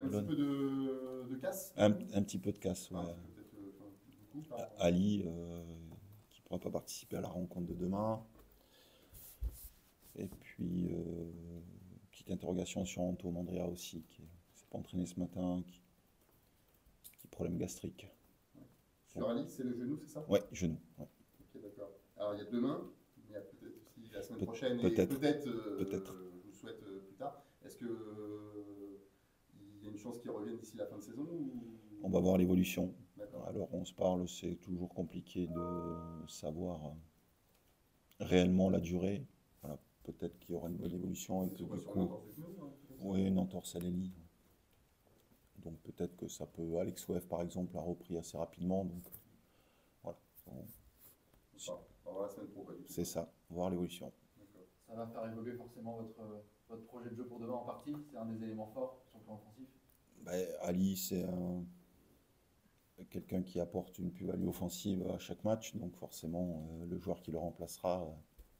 petit peu de casse Un petit peu de casse, ouais. peut-être beaucoup par... Ali, qui ne pourra pas participer à la rencontre de demain. Et puis, petite interrogation sur Anto Mandrea aussi, qui ne s'est pas entraîné ce matin, qui a problème gastrique. Ouais. Sur Ali, c'est le genou, c'est ça? Ouais, genou. Ouais. Ok, d'accord. Alors il y a demain, il y a peut-être aussi la semaine prochaine et Peut-être, peut-être, peut-être. je vous le souhaite plus tard. Est-ce que il y a une chance qu'il revienne d'ici la fin de saison ou... On va voir l'évolution. D'accord. Alors, on se parle, c'est toujours compliqué de savoir réellement la durée. Voilà, peut-être qu'il y aura une bonne évolution et C'est que sur quoi? du Sur une coup, entorse du genou, hein, quelque chose comme oui, une entorse à l'hélie. Donc peut-être que ça peut. Alex Ouef, par exemple, a repris assez rapidement. Donc voilà. ça? On va voir la semaine pro, quoi, du coup. C'est ça, voir l'évolution. D'accord. Ça va faire évoluer forcément votre projet de jeu pour demain en partie. C'est un des éléments forts sur le plan offensif. Ben, Ali, c'est quelqu'un qui apporte une plus-value offensive à chaque match. Donc forcément, le joueur qui le remplacera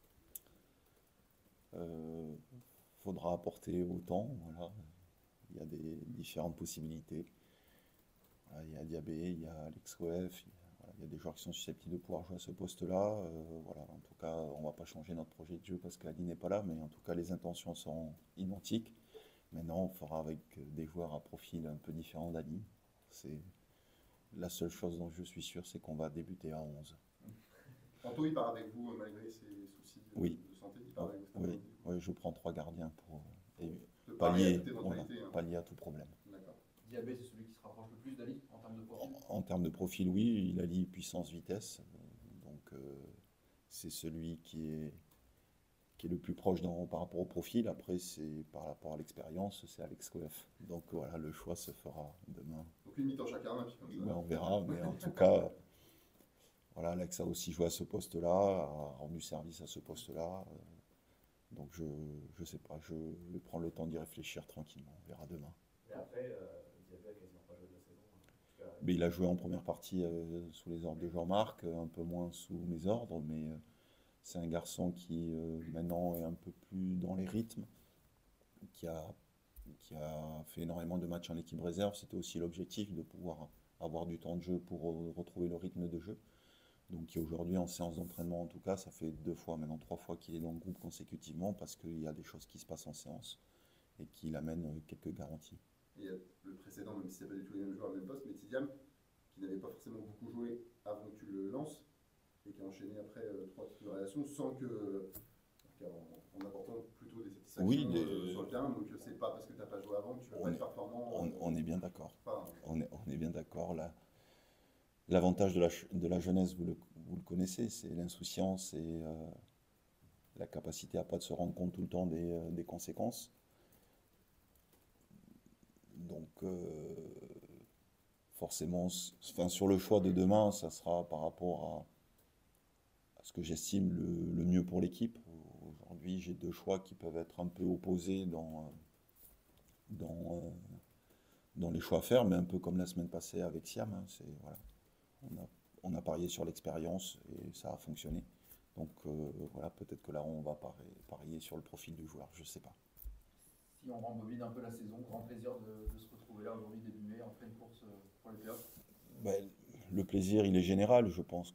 faudra apporter autant. Voilà. Il y a des différentes possibilités. Voilà, il y a Diabé, il y a Alex Ouef, il y a des joueurs qui sont susceptibles de pouvoir jouer à ce poste-là. Voilà, en tout cas, on ne va pas changer notre projet de jeu parce qu'Ali n'est pas là, mais en tout cas, les intentions sont identiques. Maintenant, on fera avec des joueurs à profil un peu différent d'Ali. C'est la seule chose dont je suis sûr, c'est qu'on va débuter à 11. Anto, il part avec vous malgré ses soucis Oui, de santé, il part avec vous cet oui, après-midi. oui, je prends 3 gardiens pour De parer à pallier, toute voilà, éventualité. Hein. pallier à tout problème. D'accord. Diabé, c'est celui qui se rapproche le plus d'Ali en termes de profil. En termes de profil, oui, il allie puissance-vitesse. Donc, c'est celui qui est le plus proche par rapport au profil. Après, c'est par rapport à l'expérience, c'est Alex Coef. Donc voilà, le choix se fera demain. Donc une mi-temps chacun, et puis comme ça. Ouais, on verra, mais en tout cas, voilà, Alex a aussi joué à ce poste-là, a rendu service à ce poste-là. Donc je sais pas, je vais prendre le temps d'y réfléchir tranquillement. On verra demain. Mais après, Diabé a quasiment pas joué de la saison. Mais il a joué en première partie sous les ordres de Jean-Marc, un peu moins sous mes ordres, mais c'est un garçon qui maintenant est un peu plus dans les rythmes, qui a, qui a fait énormément de matchs en équipe réserve. C'était aussi l'objectif de pouvoir avoir du temps de jeu pour retrouver le rythme de jeu. Donc qui aujourd'hui en séance d'entraînement en tout cas, ça fait 2 fois, maintenant 3 fois qu'il est dans le groupe consécutivement parce qu'il y a des choses qui se passent en séance et qu'il amène quelques garanties. Et il y a le précédent, même si ce n'est pas du tout les mêmes joueurs, le même poste, mais Tidiam, qui n'avait pas forcément beaucoup joué avant que tu le lances, et qui a enchaîné après 3 titularisations sans que. En apportant plutôt des satisfactions Oui, sur le terrain, donc c'est pas parce que tu n'as pas joué avant que tu vas pas être performant. On est bien d'accord. Pas, On est bien d'accord. L'avantage de la jeunesse, vous le connaissez, c'est l'insouciance et la capacité à pas de se rendre compte tout le temps des conséquences. Donc, forcément, enfin, sur le choix de demain, ça sera par rapport à ce que j'estime le mieux pour l'équipe. Aujourd'hui, j'ai 2 choix qui peuvent être un peu opposés dans, dans les choix à faire, mais un peu comme la semaine passée avec Siam. Hein, voilà, on a parié sur l'expérience et ça a fonctionné. Donc voilà, peut-être que là, on va parier sur le profil du joueur, je ne sais pas. Si on rembobine un peu la saison, grand plaisir de se retrouver là aujourd'hui début mai en pleine course pour les playoffs. Ben, le plaisir, il est général. Je pense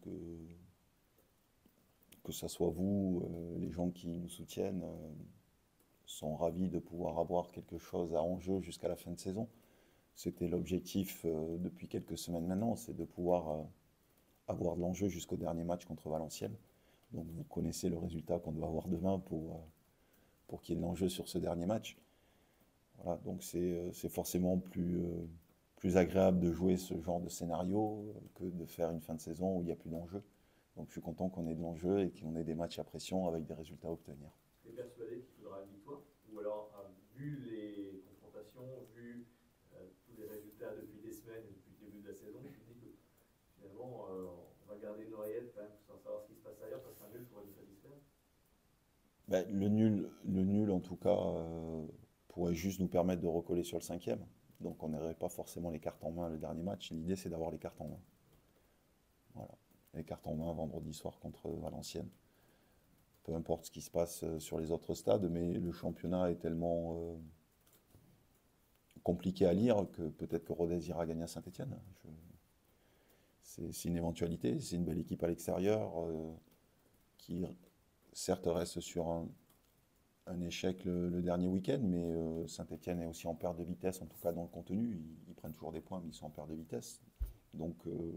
que ça soit vous, les gens qui nous soutiennent, sont ravis de pouvoir avoir quelque chose à enjeu jusqu'à la fin de saison. C'était l'objectif depuis quelques semaines maintenant, c'est de pouvoir avoir de l'enjeu jusqu'au dernier match contre Valenciennes. Donc vous connaissez le résultat qu'on doit avoir demain pour qu'il y ait de l'enjeu sur ce dernier match. Voilà, donc c'est forcément plus agréable de jouer ce genre de scénario que de faire une fin de saison où il n'y a plus d'enjeu. Donc je suis content qu'on ait de l'enjeu et qu'on ait des matchs à pression avec des résultats à obtenir. Tu es persuadé qu'il faudra une victoire? Ou alors, vu les confrontations, vu tous les résultats depuis des semaines, depuis le début de la saison, tu te dis que finalement, on va garder une oreillette quand même sans savoir ce qui se passe ailleurs parce qu'un nul pourrait nous satisfaire? Ben, le nul, en tout cas, pourrait juste nous permettre de recoller sur le 5e. Donc on n'aurait pas forcément les cartes en main le dernier match. L'idée, c'est d'avoir les cartes en main. Voilà. Les cartes en main vendredi soir contre Valenciennes. Peu importe ce qui se passe sur les autres stades, mais le championnat est tellement compliqué à lire que peut-être que Rodez ira gagner à Saint-Étienne. C'est une éventualité, c'est une belle équipe à l'extérieur qui certes reste sur un échec le dernier week-end, mais Saint-Étienne est aussi en perte de vitesse, en tout cas dans le contenu. Ils prennent toujours des points, mais ils sont en perte de vitesse. Donc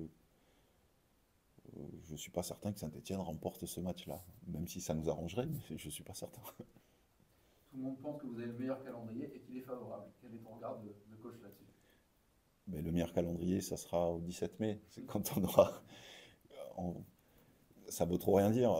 je ne suis pas certain que Saint-Étienne remporte ce match-là, même si ça nous arrangerait, mais je ne suis pas certain. Tout le monde pense que vous avez le meilleur calendrier et qu'il est favorable. Quel est ton regard de coach là-dessus? Mais le meilleur calendrier, ça sera au 17 mai. C'est quand on aura. Ça ne veut trop rien dire.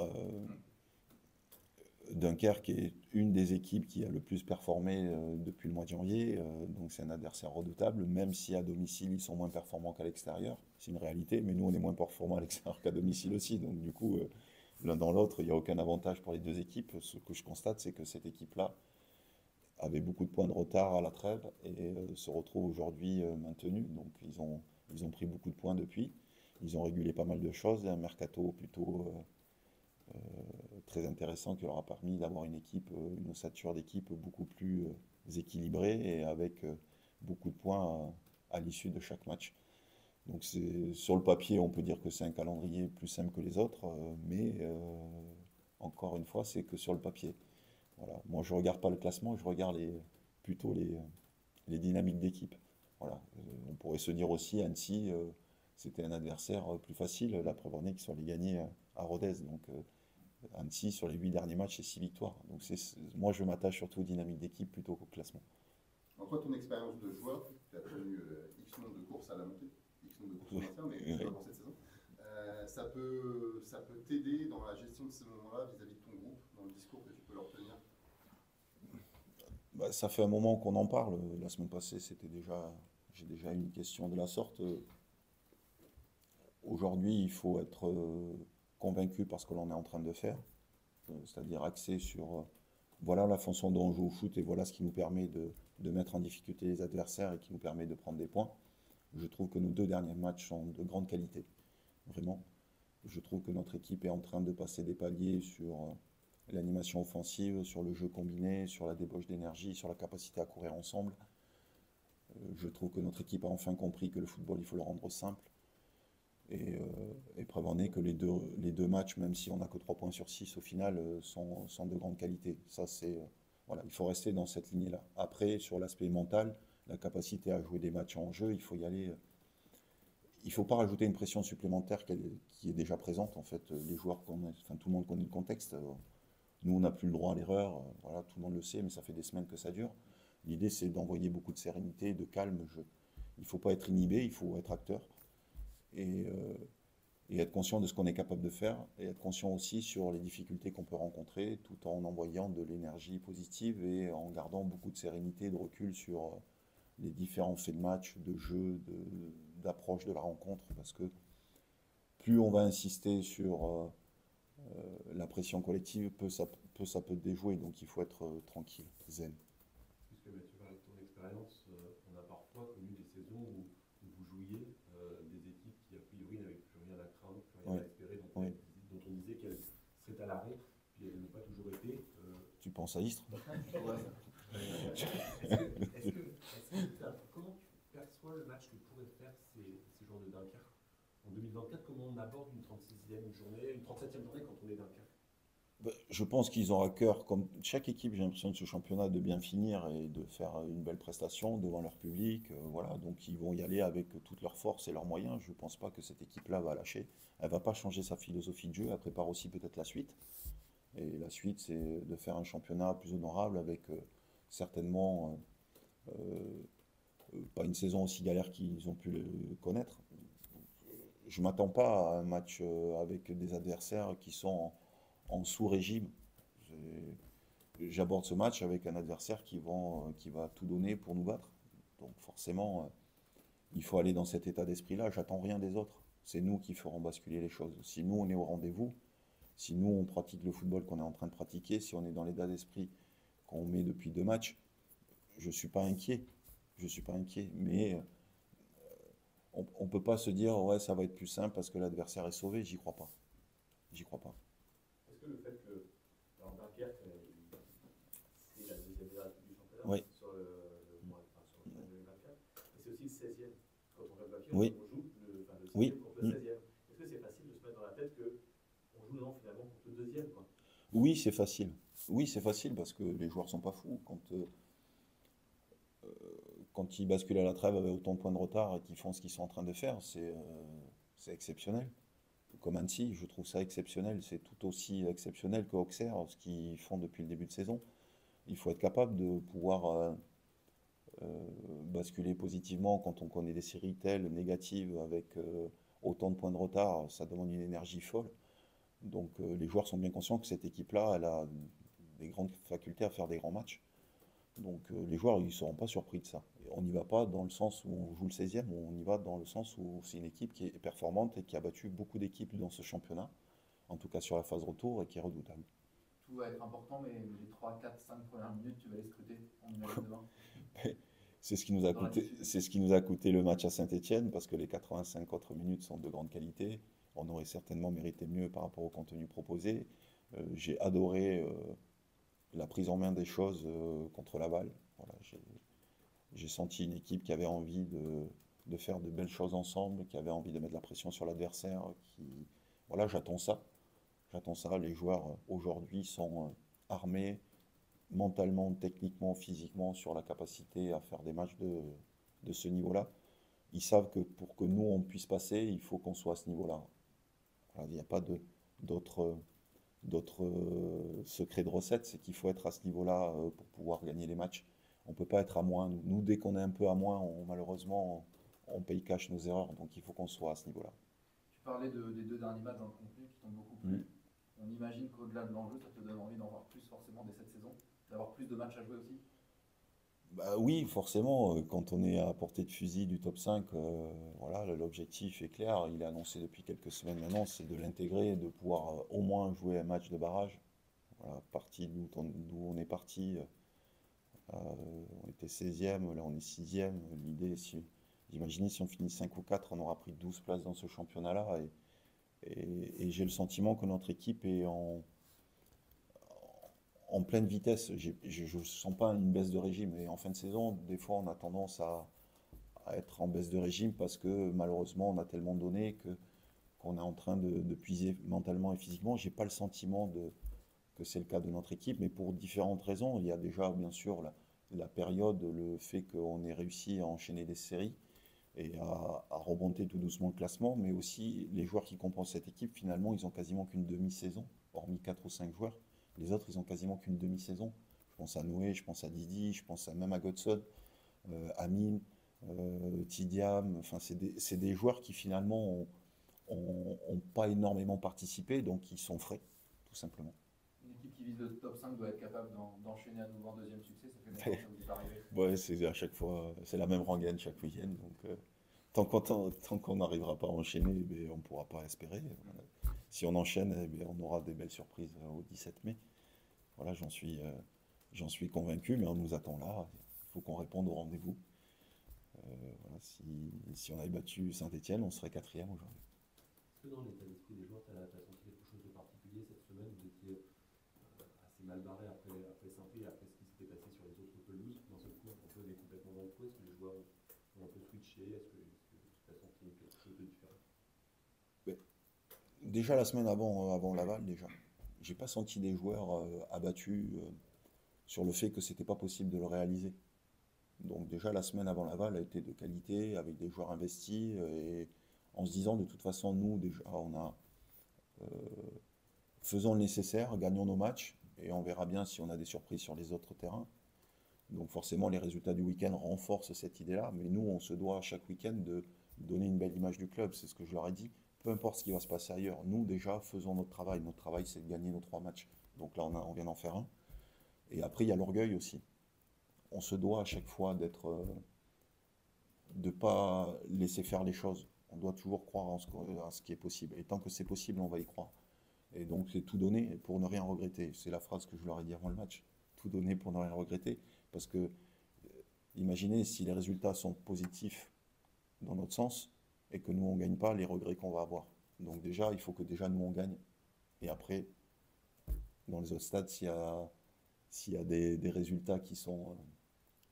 Dunkerque est une des équipes qui a le plus performé depuis le mois de janvier. Donc c'est un adversaire redoutable, même si à domicile, ils sont moins performants qu'à l'extérieur. C'est une réalité, mais nous, on est moins performants à l'extérieur qu'à domicile aussi. Donc du coup, l'un dans l'autre, il n'y a aucun avantage pour les deux équipes. Ce que je constate, c'est que cette équipe-là avait beaucoup de points de retard à la trêve et se retrouve aujourd'hui maintenue. Donc ils ont pris beaucoup de points depuis. Ils ont régulé pas mal de choses. Un mercato plutôt très intéressant qui leur a permis d'avoir une équipe, une ossature d'équipe beaucoup plus équilibrée et avec beaucoup de points à l'issue de chaque match. Donc sur le papier, on peut dire que c'est un calendrier plus simple que les autres, mais encore une fois, c'est que sur le papier. Voilà. Moi, je ne regarde pas le classement, je regarde plutôt les dynamiques d'équipe. Voilà. On pourrait se dire aussi, Annecy, c'était un adversaire plus facile. La preuve en est qu'ils sont allés gagner à Rodez. Donc, Annecy, sur les 8 derniers matchs, c'est 6 victoires. Donc, moi, je m'attache surtout aux dynamiques d'équipe plutôt qu'au classement. En quoi ton expérience de joueur, tu as connu X nombre de courses à la montée, X nombre de courses au maintien, mais pas dans cette saison, ça peut t'aider dans la gestion de ces moments-là vis-à-vis de ton groupe, dans le discours que tu peux leur tenir? Bah, ça fait un moment qu'on en parle. La semaine passée, j'ai déjà eu une question de la sorte. Aujourd'hui, il faut être convaincu par ce que l'on est en train de faire, c'est-à-dire axé sur voilà la façon dont on joue au foot et voilà ce qui nous permet de mettre en difficulté les adversaires et qui nous permet de prendre des points. Je trouve que nos 2 derniers matchs sont de grande qualité, vraiment. Je trouve que notre équipe est en train de passer des paliers sur l'animation offensive, sur le jeu combiné, sur la débauche d'énergie, sur la capacité à courir ensemble. Je trouve que notre équipe a enfin compris que le football, il faut le rendre simple. Et preuve en est que les deux matchs, même si on n'a que 3 points sur 6 au final, sont de grande qualité. Ça, voilà, il faut rester dans cette lignée-là. Après, sur l'aspect mental, la capacité à jouer des matchs en jeu, il faut y aller. Il ne faut pas rajouter une pression supplémentaire qui est déjà présente. En fait, les joueurs, enfin, tout le monde connaît le contexte. Nous, on n'a plus le droit à l'erreur. Voilà, tout le monde le sait, mais ça fait des semaines que ça dure. L'idée, c'est d'envoyer beaucoup de sérénité, de calme. Il ne faut pas être inhibé, il faut être acteur. Et être conscient de ce qu'on est capable de faire et être conscient aussi sur les difficultés qu'on peut rencontrer tout en envoyant de l'énergie positive et en gardant beaucoup de sérénité et de recul sur les différents faits de match, de jeu, d'approche de la rencontre, parce que plus on va insister sur la pression collective, ça peut déjouer, donc il faut être tranquille, zen. Puisque tu parles de ton expérience, on a parfois connu des saisons où vous jouiez des équipes qui a priori n'avaient plus rien à craindre, plus rien à espérer, dont on disait qu'elles seraient à l'arrêt, puis elles n'ont pas toujours été. Tu penses à Istres? Comment tu perçois le match que pourraient faire ces joueurs de Dunkerque en 2024? Comment on aborde une 36e journée, une 37e journée quand on est Dunkerque? Je pense qu'ils ont à cœur, comme chaque équipe, j'ai l'impression de ce championnat, de bien finir et de faire une belle prestation devant leur public. Voilà, donc ils vont y aller avec toutes leurs forces et leurs moyens. Je ne pense pas que cette équipe-là va lâcher. Elle ne va pas changer sa philosophie de jeu. Elle prépare aussi peut-être la suite. Et la suite, c'est de faire un championnat plus honorable avec certainement pas une saison aussi galère qu'ils ont pu le connaître. Je ne m'attends pas à un match avec des adversaires qui sont en sous-régime. J'aborde ce match avec un adversaire qui va tout donner pour nous battre. Donc forcément, il faut aller dans cet état d'esprit-là. J'attends rien des autres. C'est nous qui ferons basculer les choses. Si nous, on est au rendez-vous, si nous, on pratique le football qu'on est en train de pratiquer, si on est dans l'état d'esprit qu'on met depuis 2 matchs, je ne suis pas inquiet. Je ne suis pas inquiet. Mais on ne peut pas se dire, ouais, ça va être plus simple parce que l'adversaire est sauvé. J'y crois pas. J'y crois pas. Est-ce que le fait que, alors Dunkerque, c'est la 2e meilleure équipe du championnat, Oui. sur le 16e. Quand on regarde le papier, Oui. on joue le 6e Oui. contre le 16e. Est-ce que c'est facile de se mettre dans la tête qu'on joue non, finalement contre le 2e quoi? Oui, c'est facile. Oui, c'est facile parce que les joueurs sont pas fous. Quand ils basculent à la trêve avec autant de points de retard et qu'ils font ce qu'ils sont en train de faire, c'est exceptionnel. Comme Annecy, je trouve ça exceptionnel. C'est tout aussi exceptionnel qu'Auxerre, ce qu'ils font depuis le début de saison. Il faut être capable de pouvoir basculer positivement quand on connaît des séries telles, négatives, avec autant de points de retard. Ça demande une énergie folle. Donc les joueurs sont bien conscients que cette équipe-là, elle a des grandes facultés à faire des grands matchs. Donc les joueurs, ils ne seront pas surpris de ça. Et on n'y va pas dans le sens où on joue le 16e, on y va dans le sens où c'est une équipe qui est performante et qui a battu beaucoup d'équipes dans ce championnat, en tout cas sur la phase retour, et qui est redoutable. Tout va être important, mais les 3, 4, 5 premières minutes, tu vas les scruter en numéro de 20. C'est ce qui nous a coûté le match à Saint-Étienne, parce que les 85 autres minutes sont de grande qualité. On aurait certainement mérité mieux par rapport au contenu proposé. J'ai adoré la prise en main des choses contre Laval. Voilà, j'ai senti une équipe qui avait envie de faire de belles choses ensemble, qui avait envie de mettre la pression sur l'adversaire. Voilà, j'attends ça. J'attends ça. Les joueurs aujourd'hui sont armés mentalement, techniquement, physiquement sur la capacité à faire des matchs de ce niveau-là. Ils savent que pour que nous, on puisse passer, il faut qu'on soit à ce niveau-là. Voilà, il n'y a pas d'autres secrets de recette, c'est qu'il faut être à ce niveau-là pour pouvoir gagner les matchs. On ne peut pas être à moins. Nous, dès qu'on est un peu à moins, malheureusement, on paye cash nos erreurs. Donc il faut qu'on soit à ce niveau-là. Tu parlais des 2 derniers matchs dans le contenu qui t'ont beaucoup plu. On imagine qu'au-delà de l'enjeu, ça te donne envie d'en voir plus forcément dès cette saison, d'avoir plus de matchs à jouer aussi. Bah oui, forcément, quand on est à portée de fusil du top 5, voilà, l'objectif est clair, il est annoncé depuis quelques semaines maintenant, c'est de l'intégrer, de pouvoir au moins jouer un match de barrage. Voilà, parti d'où on est parti, on était 16e, là on est 6e. L'idée, imaginez si on finit 5 ou 4, on aura pris 12 places dans ce championnat-là. Et j'ai le sentiment que notre équipe est en pleine vitesse. Je ne sens pas une baisse de régime. Et en fin de saison, des fois, on a tendance à être en baisse de régime parce que malheureusement, on a tellement donné qu'on est en train de puiser mentalement et physiquement. Je n'ai pas le sentiment que c'est le cas de notre équipe, mais pour différentes raisons. Il y a déjà, bien sûr, la période, le fait qu'on ait réussi à enchaîner des séries et à remonter tout doucement le classement, mais aussi les joueurs qui composent cette équipe, finalement, ils ont quasiment qu'une demi-saison, hormis 4 ou 5 joueurs. Les autres, ils ont quasiment qu'une demi-saison. Je pense à Noé, je pense à Didi, je pense même à Godson, Amine, Tidiam. Enfin, c'est des joueurs qui finalement ont pas énormément participé, donc ils sont frais, tout simplement. Une équipe qui vise le top 5 doit être capable d'enchaîner à nouveau un deuxième succès. Ça fait longtemps que ça vous est arrivé. Ouais, c'est à chaque fois, c'est la même rengaine chaque week-end. Donc, tant qu'on n'arrivera pas à enchaîner, eh on ne pourra pas espérer. Voilà. Si on enchaîne, on aura des belles surprises au 17 mai. Voilà, j'en suis convaincu, mais on nous attend là. Il faut qu'on réponde au rendez-vous. Voilà, si on avait battu Saint-Étienne, on serait 4e aujourd'hui. Est-ce que dans l'état d'esprit des joueurs, tu as senti quelque chose de particulier cette semaine? Vous étiez assez mal barré après Saint-Étienne et après ce qui s'était passé sur les autres pelouses. D'un seul coup, on est complètement dans le trou. Est-ce que les joueurs ont un peu switché? Est-ce que tu as senti quelque chose de différent? Déjà la semaine avant Laval, j'ai pas senti des joueurs abattus sur le fait que c'était pas possible de le réaliser. Donc déjà la semaine avant Laval a été de qualité, avec des joueurs investis, et en se disant de toute façon nous déjà faisons le nécessaire, gagnons nos matchs, et on verra bien si on a des surprises sur les autres terrains. Donc forcément les résultats du week-end renforcent cette idée-là, mais nous on se doit chaque week-end de donner une belle image du club, c'est ce que je leur ai dit. Peu importe ce qui va se passer ailleurs, nous déjà faisons notre travail. Notre travail c'est de gagner nos 3 matchs. Donc là on vient d'en faire un. Et après il y a l'orgueil aussi. On se doit à chaque fois de ne pas laisser faire les choses. On doit toujours croire en ce qui est possible. Et tant que c'est possible, on va y croire. Et donc c'est tout donner pour ne rien regretter. C'est la phrase que je leur ai dit avant le match. Tout donner pour ne rien regretter. Parce que imaginez si les résultats sont positifs dans notre sens et que nous on ne gagne pas, les regrets qu'on va avoir. Donc déjà, il faut que déjà nous on gagne. Et après, dans les autres stades, s'il y a des résultats qui sont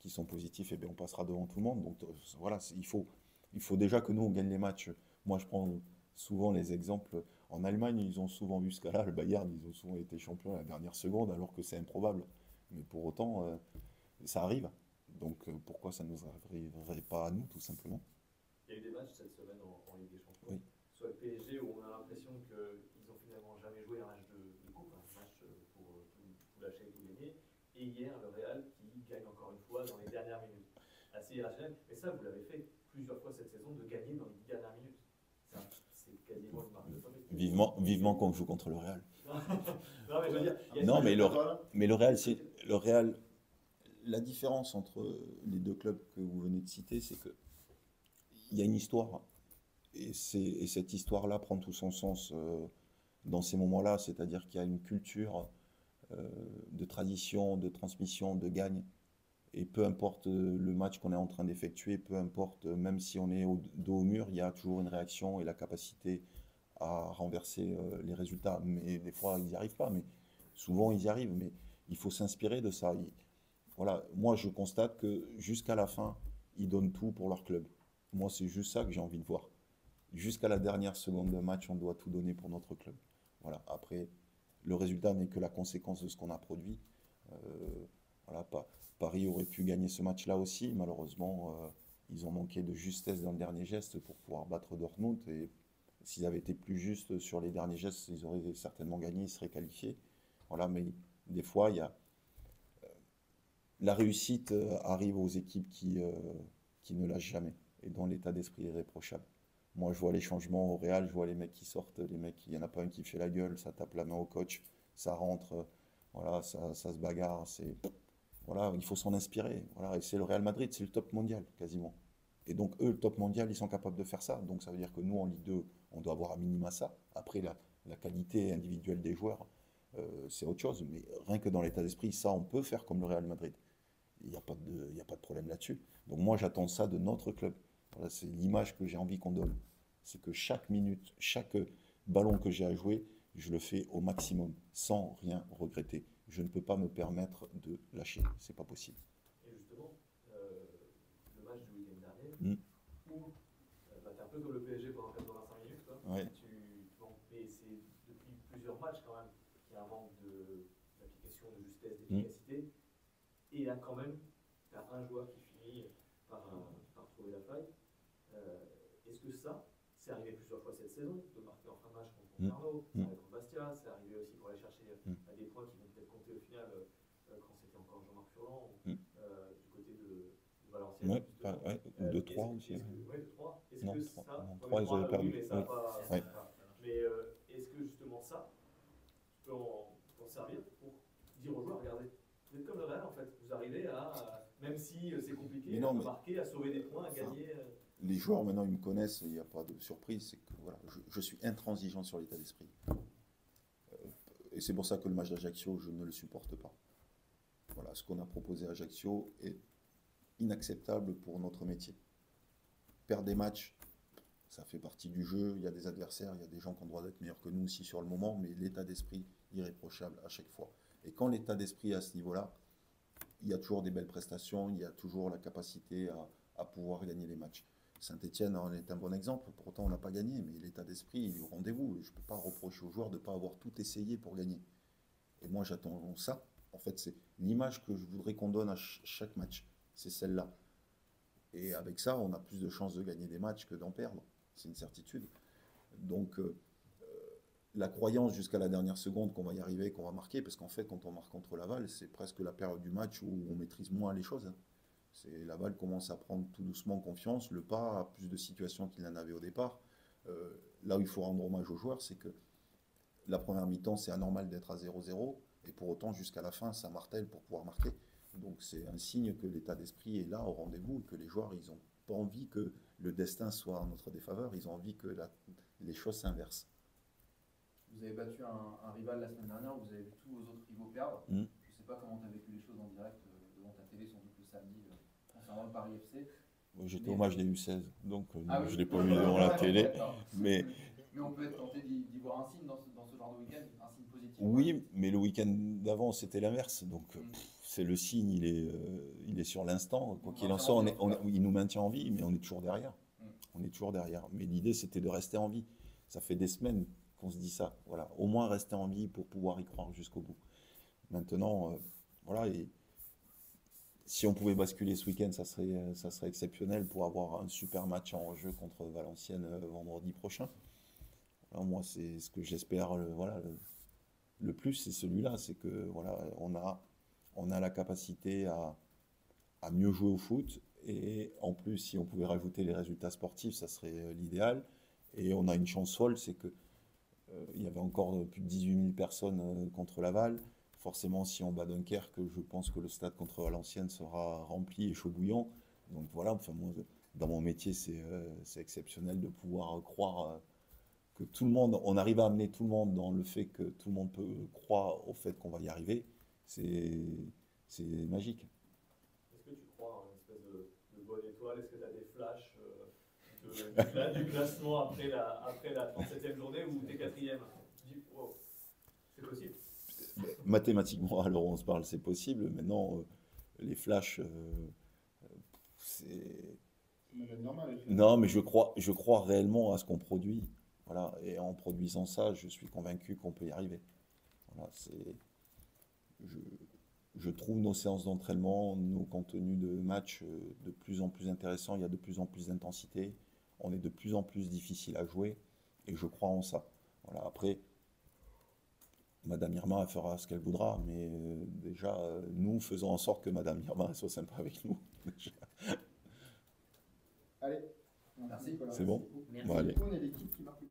qui sont positifs, et bien on passera devant tout le monde. Donc voilà, il faut déjà que nous, on gagne les matchs. Moi, je prends souvent les exemples. En Allemagne, ils ont souvent vu ce cas-là. Le Bayern, ils ont souvent été champions à la dernière seconde, alors que c'est improbable. Mais pour autant, ça arrive. Donc pourquoi ça ne nous arriverait pas à nous, tout simplement? Il y a eu des matchs cette semaine en Ligue des Champions, Oui. soit le PSG où on a l'impression qu'ils ont finalement jamais joué un match de coupe, un match pour tout lâcher et tout gagner. Et hier, le Real qui gagne encore une fois dans les dernières minutes. Assez irrationnel. Mais ça, vous l'avez fait plusieurs fois cette saison, de gagner dans les dernières minutes. C'est quasiment une marque de fabrique. Vivement qu'on joue contre le Real. Non, mais je veux dire, il y a Non, ça, mais voilà. le Real, le Real, la différence entre les deux clubs que vous venez de citer, c'est que il y a une histoire. Et cette histoire-là prend tout son sens dans ces moments-là, c'est-à-dire qu'il y a une culture de tradition, de transmission, de gagne. Et peu importe le match qu'on est en train d'effectuer, peu importe, même si on est dos au mur, il y a toujours une réaction et la capacité à renverser les résultats. Mais des fois, ils n'y arrivent pas, mais souvent, ils y arrivent. Mais il faut s'inspirer de ça. Voilà, moi, je constate que jusqu'à la fin, ils donnent tout pour leur club. Moi, c'est juste ça que j'ai envie de voir. Jusqu'à la dernière seconde de match, on doit tout donner pour notre club. Voilà. Après, le résultat n'est que la conséquence de ce qu'on a produit. Voilà, Paris aurait pu gagner ce match-là aussi. Malheureusement, ils ont manqué de justesse dans le dernier geste pour pouvoir battre Dortmund. Et s'ils avaient été plus justes sur les derniers gestes, ils auraient certainement gagné, ils seraient qualifiés. Voilà, mais des fois, il y a la réussite arrive aux équipes qui ne lâchent jamais et dont l'état d'esprit est irréprochable. Moi, je vois les changements au Real, je vois les mecs qui sortent, il n'y en a pas un qui fait la gueule, ça tape la main au coach, ça rentre, voilà, ça se bagarre. Voilà, il faut s'en inspirer. Voilà, et c'est le Real Madrid, c'est le top mondial quasiment. Et donc eux, le top mondial, ils sont capables de faire ça. Donc ça veut dire que nous, en Ligue 2, on doit avoir à minima ça. Après, la qualité individuelle des joueurs, c'est autre chose. Mais rien que dans l'état d'esprit, ça, on peut faire comme le Real Madrid. Il n'y a pas de problème là-dessus. Donc moi, j'attends ça de notre club. Voilà, c'est l'image que j'ai envie qu'on donne. C'est que chaque minute, chaque ballon que j'ai à jouer, je le fais au maximum, sans rien regretter. Je ne peux pas me permettre de lâcher. C'est pas possible. Et justement, le match du week-end dernier, Mm. où t'es un peu comme le PSG pendant 85 minutes, quoi. Ouais. Mais c'est depuis plusieurs matchs quand même qu'il y a un manque d'application, de justesse, d'efficacité. Et là, quand même, tu as un joueur qui finit par trouver la faille. Est-ce que ça, c'est arrivé plusieurs fois cette saison, de marquer en fin de match contre Concarneau, c'est arrivé contre Bastia, c'est arrivé aussi pour aller chercher des points qui vont peut-être compter au final quand c'était encore Jean-Marc Furlan, du côté de Valenciennes. Ouais, ou de 3 aussi. Oui, de 3. Est-ce Non, que 3, ça, non, 3 ils avaient perdu. Oui, mais ça Oui. pas. Ouais. Mais est-ce que justement ça, tu peux en servir pour dire aux joueurs, regardez, vous êtes comme le Real en fait, vous arrivez à, même si c'est compliqué, à marquer, à sauver des points, à gagner. Les joueurs maintenant ils me connaissent, il n'y a pas de surprise, c'est que voilà, je suis intransigeant sur l'état d'esprit. Et c'est pour ça que le match d'Ajaccio, je ne le supporte pas. Voilà, ce qu'on a proposé à Ajaccio est inacceptable pour notre métier. Perdre des matchs, ça fait partie du jeu, il y a des adversaires, il y a des gens qui ont le droit d'être meilleurs que nous aussi sur le moment, mais l'état d'esprit irréprochable à chaque fois. Et quand l'état d'esprit est à ce niveau-là, il y a toujours des belles prestations, il y a toujours la capacité à pouvoir gagner les matchs. Saint-Etienne en est un bon exemple, pourtant on n'a pas gagné, mais l'état d'esprit est au rendez-vous. Je ne peux pas reprocher aux joueurs de ne pas avoir tout essayé pour gagner. Et moi j'attends ça. En fait, c'est l'image que je voudrais qu'on donne à chaque match. C'est celle-là. Et avec ça, on a plus de chances de gagner des matchs que d'en perdre. C'est une certitude. Donc, la croyance jusqu'à la dernière seconde qu'on va y arriver, qu'on va marquer, parce qu'en fait, quand on marque contre Laval, c'est presque la période du match où on maîtrise moins les choses. Laval commence à prendre tout doucement confiance, le pas a plus de situations qu'il en avait au départ. Là où il faut rendre hommage aux joueurs, c'est que la première mi-temps, c'est anormal d'être à 0-0, et pour autant, jusqu'à la fin, ça martèle pour pouvoir marquer. Donc c'est un signe que l'état d'esprit est là au rendez-vous, et que les joueurs, ils n'ont pas envie que le destin soit en notre défaveur, ils ont envie que les choses s'inversent. Vous avez battu un rival la semaine dernière, vous avez vu tous vos autres rivaux perdre. Je ne sais pas comment tu as vécu les choses en direct devant ta télé, sans doute le samedi, concernant le Paris FC. J'étais au match des U16, donc je ne l'ai pas vu devant la télé. Mais on peut être tenté d'y voir un signe dans ce genre de week-end, un signe positif. Oui, mais le week-end d'avant, c'était l'inverse. Donc, c'est le signe, il est sur l'instant. Quoi qu'il en soit, il nous maintient en vie, mais on est toujours derrière. On est toujours derrière. Mais l'idée, c'était de rester en vie. Ça fait des semaines qu'on se dit ça. Voilà, au moins rester en vie pour pouvoir y croire jusqu'au bout. Maintenant, voilà. Et si on pouvait basculer ce week-end, ça serait exceptionnel pour avoir un super match en jeu contre Valenciennes vendredi prochain. Alors moi, c'est ce que j'espère. Voilà, le plus, c'est celui-là, c'est que voilà, on a la capacité à mieux jouer au foot. Et en plus, si on pouvait rajouter les résultats sportifs, ça serait l'idéal. Et on a une chance folle, c'est que il y avait encore plus de 18 000 personnes contre Laval. Forcément, si on bat Dunkerque, je pense que le stade contre Valenciennes sera rempli et chaud bouillant. Donc voilà, enfin, moi, dans mon métier, c'est exceptionnel de pouvoir croire que tout le monde, on arrive à amener tout le monde dans le fait que tout le monde peut croire au fait qu'on va y arriver. C'est magique. Est-ce que tu crois en une espèce de bonne étoile? Est-ce que tu as des flashs du classement après la 37e journée où tu es 4e? Tu dis, wow, c'est possible. Mathématiquement, alors on se parle, c'est possible. Maintenant, les flashs, c'est... Non, mais je crois réellement à ce qu'on produit. Voilà. Et en produisant ça, je suis convaincu qu'on peut y arriver. Voilà, je trouve nos séances d'entraînement, nos contenus de match de plus en plus intéressants. Il y a de plus en plus d'intensité. On est de plus en plus difficile à jouer. Et je crois en ça. Voilà. Après, Madame Irma, elle fera ce qu'elle voudra. Mais déjà, nous faisons en sorte que Madame Irma soit sympa avec nous. Allez, Merci. C'est bon? Merci. Bon, allez. on est l'équipe qui marque.